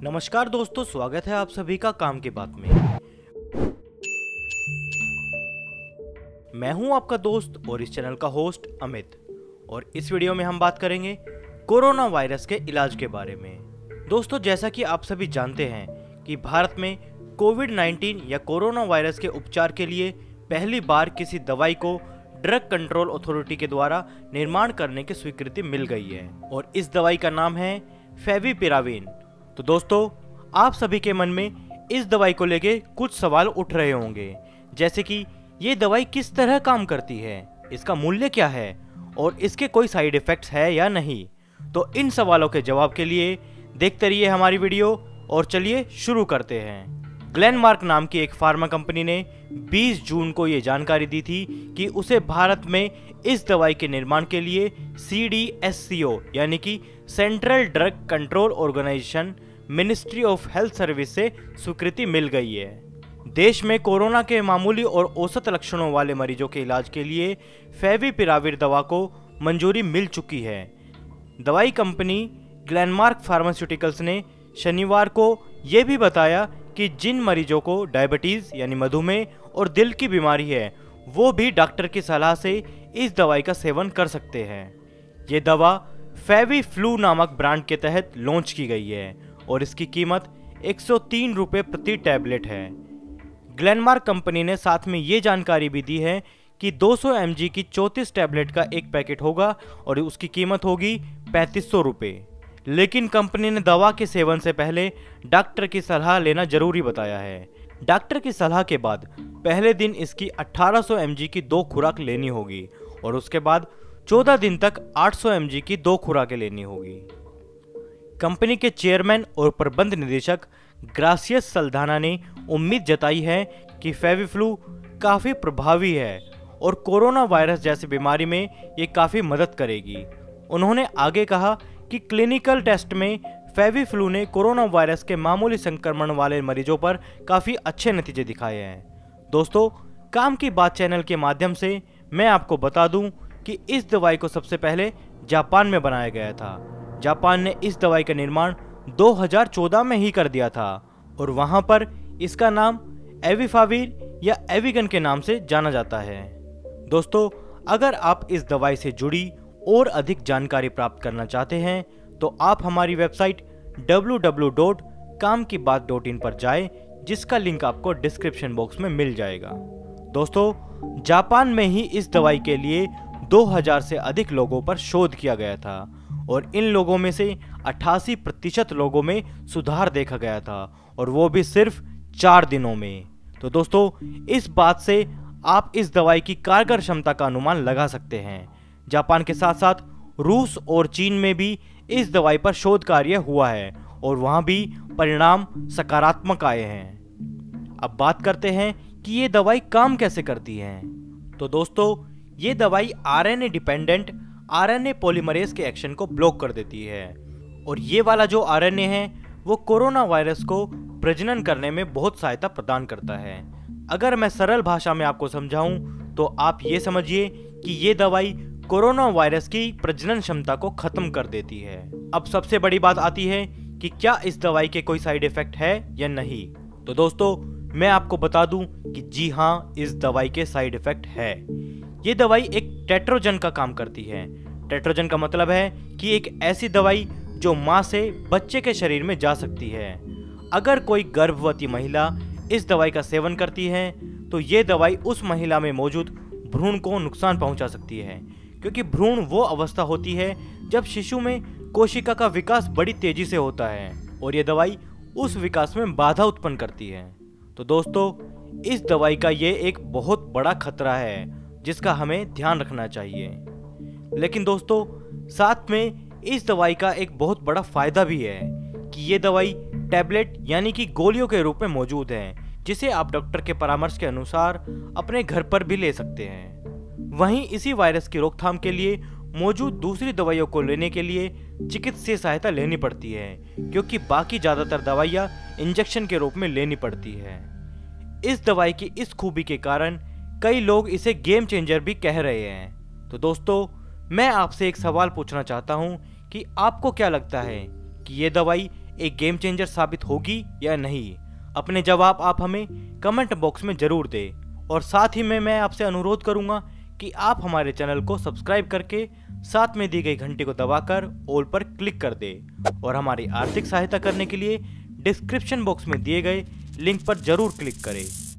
नमस्कार दोस्तों, स्वागत है आप सभी का काम की बात में। मैं हूं आपका दोस्त और इस चैनल का होस्ट अमित, और इस वीडियो में हम बात करेंगे कोरोना वायरस के इलाज के बारे में। दोस्तों, जैसा कि आप सभी जानते हैं कि भारत में कोविड-19 या कोरोना वायरस के उपचार के लिए पहली बार किसी दवाई को ड्रग कंट्रोल अथॉरिटी के द्वारा निर्माण करने की स्वीकृति मिल गई है, और इस दवाई का नाम है फेविपिराविर। तो दोस्तों, आप सभी के मन में इस दवाई को लेके कुछ सवाल उठ रहे होंगे, जैसे कि ये दवाई किस तरह काम करती है, इसका मूल्य क्या है और इसके कोई साइड इफेक्ट्स है या नहीं। तो इन सवालों के जवाब के लिए देखते रहिए हमारी वीडियो, और चलिए शुरू करते हैं। ग्लेनमार्क नाम की एक फार्मा कंपनी ने 20 जून को ये जानकारी दी थी कि उसे भारत में इस दवाई के निर्माण के लिए CDSCO यानी कि central drug control organisation ministry of health service से स्वीकृति मिल गई है। देश में कोरोना के मामूली और औसत लक्षणों वाले मरीजों के इलाज के लिए फेविपिराविर दवा को मंजूरी मिल चुकी है। दवाई कंपनी ग्लेनमार्क फार्मास्यूटिकल्स ने शनिवार को यह भी बताया कि जिन मरीजों को डायबिटीज यानी मधुमेह और दिल की बीमारी है, वो भी डॉक्टर की सलाह से इस दवाई का सेवन कर सकते हैं। ये दवा फेविफ्लू नामक ब्रांड के तहत लॉन्च की गई है और इसकी कीमत 103 रुपये प्रति टैबलेट है। ग्लेनमार्क कंपनी ने साथ में ये जानकारी भी दी है कि 200 mg की 34 टैबलेट का एक पैकेट होगा और उसकी कीमत होगी 3500 रुपये। लेकिन कंपनी ने दवा के सेवन से पहले डॉक्टर की सलाह लेना जरूरी बताया है। डॉक्टर की सलाह के बाद पहले दिन इसकी 1800 mg की 2 खुराक लेनी होगी और उसके बाद 14 दिन तक 800 mg की 2 खुराकें लेनी होगी। कंपनी के चेयरमैन और प्रबंध निदेशक ग्रासियस सल्दाना ने उम्मीद जताई है कि फेविफ्लू काफ़ी प्रभावी है और कोरोना वायरस जैसी बीमारी में ये काफ़ी मदद करेगी। उन्होंने आगे कहा कि क्लिनिकल टेस्ट में फेविफ्लू ने कोरोना वायरस के मामूली संक्रमण वाले मरीजों पर काफ़ी अच्छे नतीजे दिखाए हैं। दोस्तों, काम की बात चैनल के माध्यम से मैं आपको बता दूं कि इस दवाई को सबसे पहले जापान में बनाया गया था। जापान ने इस दवाई का निर्माण 2014 में ही कर दिया था और वहां पर इसका नाम एविफाविर या एविगन के नाम से जाना जाता है। दोस्तों, अगर आप इस दवाई से जुड़ी और अधिक जानकारी प्राप्त करना चाहते हैं तो आप हमारी वेबसाइट www.kamkibaat.in पर जाएं, जिसका लिंक आपको डिस्क्रिप्शन बॉक्स में मिल जाएगा। दोस्तों, जापान में ही इस दवाई के लिए 2000 से अधिक लोगों पर शोध किया गया था और इन लोगों में से 88% लोगों में सुधार देखा गया था, और वो भी सिर्फ 4 दिनों में। तो दोस्तों, इस बात से आप इस दवाई की कारगर क्षमता का अनुमान लगा सकते हैं। जापान के साथ साथ रूस और चीन में भी इस दवाई पर शोध कार्य हुआ है और वहां भी परिणाम सकारात्मक आए हैं। अब बात करते हैं कि ये दवाई काम कैसे करती है। तो दोस्तों, ये दवाई RNA डिपेंडेंट RNA पॉलीमरेज के एक्शन को ब्लॉक कर देती है, और ये वाला जो RNA है वो कोरोना वायरस को प्रजनन करने में बहुत सहायता प्रदान करता है। अगर मैं सरल भाषा में आपको समझाऊं तो आप ये समझिए कि ये दवाई कोरोना वायरस की प्रजनन क्षमता को खत्म कर देती है। अब सबसे बड़ी बात आती है कि क्या इस दवाई के कोई साइड इफेक्ट है या नहीं। तो दोस्तों, मैं आपको बता दूं कि जी हाँ, इस दवाई के साइड इफेक्ट है। ये दवाई एक टेट्रोजन का काम करती है। टेट्रोजन का मतलब है कि एक ऐसी दवाई जो माँ से बच्चे के शरीर में जा सकती है। अगर कोई गर्भवती महिला इस दवाई का सेवन करती है तो ये दवाई उस महिला में मौजूद भ्रूण को नुकसान पहुंचा सकती है, क्योंकि भ्रूण वो अवस्था होती है जब शिशु में कोशिका का विकास बड़ी तेजी से होता है, और ये दवाई उस विकास में बाधा उत्पन्न करती है। तो दोस्तों, इस दवाई का ये एक बहुत बड़ा खतरा है जिसका हमें ध्यान रखना चाहिए। लेकिन दोस्तों, साथ में इस दवाई का एक बहुत बड़ा फायदा भी है कि ये दवाई टैबलेट यानी कि गोलियों के रूप में मौजूद है, जिसे आप डॉक्टर के परामर्श के अनुसार अपने घर पर भी ले सकते हैं। वहीं इसी वायरस की रोकथाम के लिए मौजूद दूसरी दवाइयों को लेने के लिए चिकित्सीय सहायता लेनी पड़ती है, क्योंकि बाकी ज़्यादातर दवाइयाँ इंजेक्शन के रूप में लेनी पड़ती है। इस दवाई की इस खूबी के कारण कई लोग इसे गेम चेंजर भी कह रहे हैं। तो दोस्तों, मैं आपसे एक सवाल पूछना चाहता हूँ कि आपको क्या लगता है कि ये दवाई एक गेम चेंजर साबित होगी या नहीं? अपने जवाब आप हमें कमेंट बॉक्स में जरूर दें और साथ ही में मैं आपसे अनुरोध करूंगा कि आप हमारे चैनल को सब्सक्राइब करके साथ में दी गई घंटी को दबाकर ऑल पर क्लिक कर दें और हमारी आर्थिक सहायता करने के लिए डिस्क्रिप्शन बॉक्स में दिए गए लिंक पर जरूर क्लिक करें।